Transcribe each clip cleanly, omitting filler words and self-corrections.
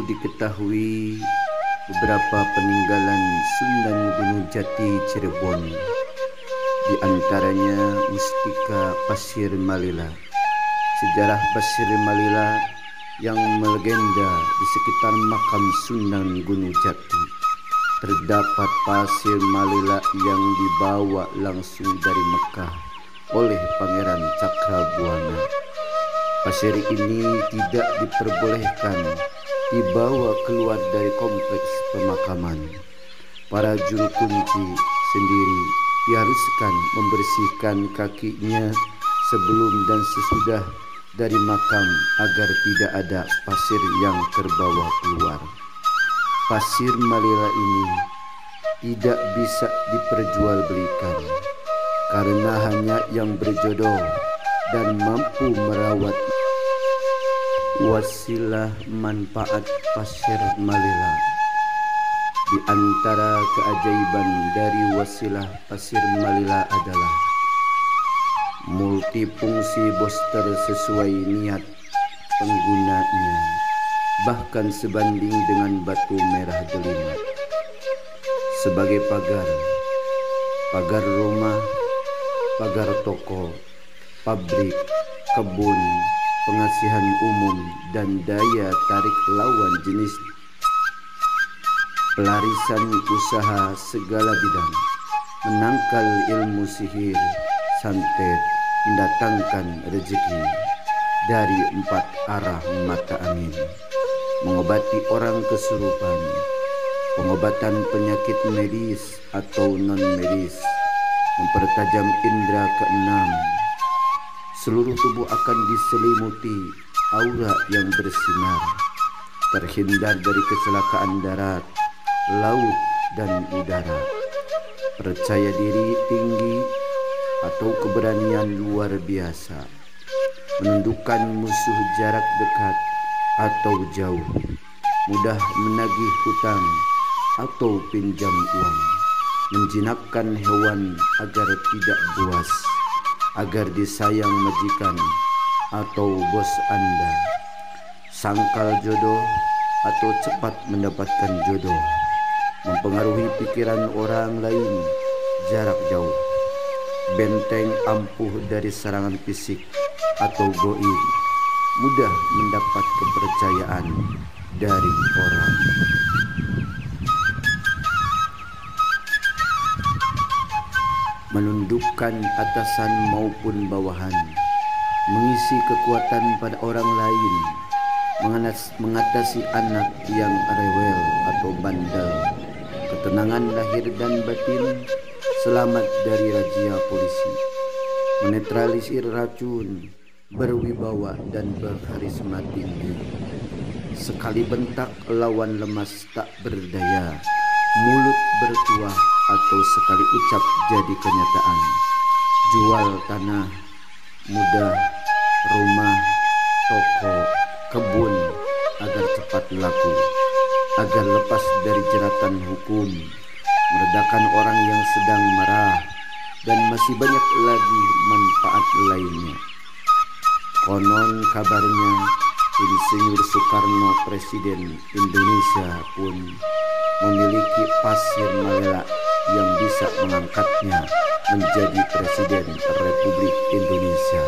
diketahui beberapa peninggalan Sunan Gunung Jati Cirebon, di antaranya Mustika Pasir Malila. Sejarah Pasir Malila yang melegenda di sekitar makam Sunan Gunung Jati. Terdapat pasir Malila yang dibawa langsung dari Mekah oleh Pangeran Cakrabuana. Pasir ini tidak diperbolehkan dibawa keluar dari kompleks pemakaman. Para juru kunci sendiri diharuskan membersihkan kakinya sebelum dan sesudah dari makam agar tidak ada pasir yang terbawa keluar. Pasir Malila ini tidak bisa diperjualbelikan karena hanya yang berjodoh dan mampu merawat. Wasilah manfaat pasir Malila. Di antara keajaiban dari wasilah pasir Malila adalah multifungsi booster sesuai niat penggunanya, bahkan sebanding dengan batu merah delima. Sebagai pagar rumah, pagar toko, pabrik, kebun, pengasihan umum, dan daya tarik lawan jenis pelarisan usaha segala bidang, menangkal ilmu sihir, santet, mendatangkan rezeki dari 4 arah mata angin, mengobati orang kesurupan, pengobatan penyakit medis atau non-medis, mempertajam indera keenam. Seluruh tubuh akan diselimuti aura yang bersinar, terhindar dari kecelakaan darat, laut, dan udara. Percaya diri tinggi atau keberanian luar biasa, menundukkan musuh jarak dekat atau jauh, mudah menagih hutang atau pinjam uang, menjinakkan hewan agar tidak buas, agar disayang majikan atau bos Anda, sangkal jodoh atau cepat mendapatkan jodoh, mempengaruhi pikiran orang lain jarak jauh, benteng ampuh dari serangan fisik atau goib, mudah mendapat kepercayaan dari orang. Menundukkan atasan maupun bawahan, mengisi kekuatan pada orang lain, mengatasi anak yang rewel atau bandel, ketenangan lahir dan batin, selamat dari razia polisi, menetralisir racun, berwibawa dan berkarisma tinggi. Sekali bentak lawan lemas tak berdaya, mulut bertuah atau sekali ucap jadi kenyataan. Jual tanah, mudah, rumah, toko, kebun agar cepat laku, agar lepas dari jeratan hukum, meredakan orang yang sedang marah, dan masih banyak lagi manfaat lainnya. Konon kabarnya Insinyur Soekarno Presiden Indonesia pun memiliki pasir Malila yang bisa mengangkatnya menjadi Presiden Republik Indonesia.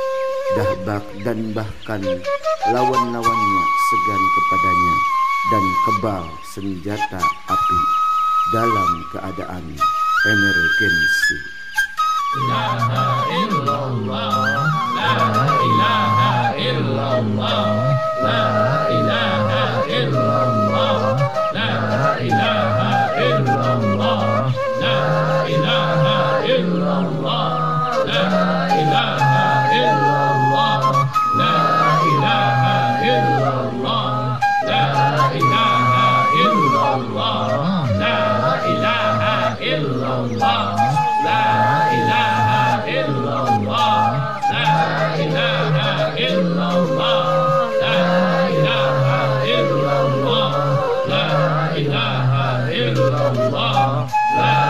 Dan bahkan lawan-lawannya segan kepadanya dan kebal senjata api dalam keadaan emergensi. ilaha illallah, la ilaha illallah, la ilaha illallah, la ilaha illallah, la ilaha illallah, la ilaha illallah, la ilaha illallah, la ilaha illallah, la ilaha illallah, la ilaha illallah, la ilaha illallah, la ilaha illallah, la ilaha illallah, la